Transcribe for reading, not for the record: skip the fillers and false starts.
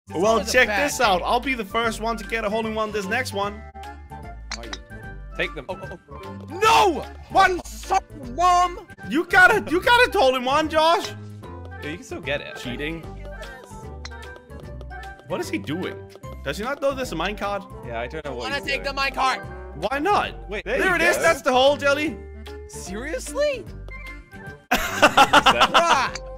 Well, check this out. I'll be the first one to get a hole-in-one this next one. Take them. No! One son, Mom! You got a hole-in-one, Josh. Yeah, you can still get it. Cheating. What is he doing? Does he not know this is a minecart? Yeah, I don't know what I want he's to take doing. the minecart. Why not? Wait, There it you is. go. That's the hole, Jelly. Seriously? Is that- Bruh,